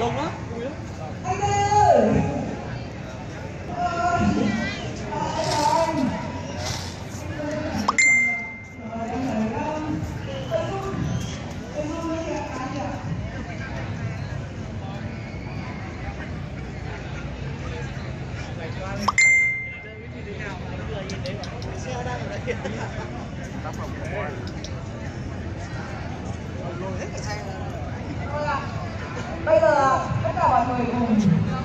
Luôn á. Anh ơi. Bây giờ tất cả mọi người cùng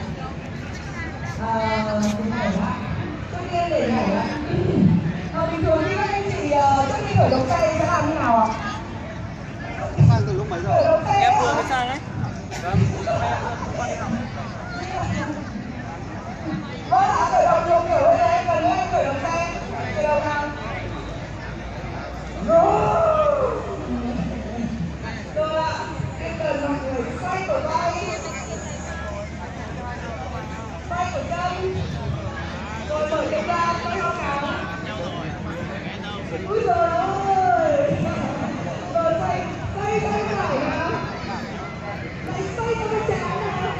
nhảy ạ. Trước tiên để nhảy ạ. Bình thường khi các anh chị trước khi khởi động tay sẽ làm như nào ạ? Sang từ lúc mấy giờ? Em vừa mới sang đấy. Vâng ạ, khởi động nhiều kiểu như thế, cần anh khởi động tay. Khởi động nào. Rồi ạ, em cần mọi người xoay cổ tay. Xoay cổ chân. Rồi mở chân ra, xoay ho cáo. Úi giời ơi. Rồi xoay phải nào. Lại xoay cho cái cháo nào.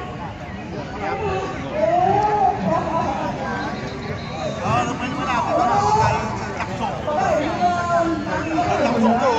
Lúc mới làm thì nó là một cái chặt sổ.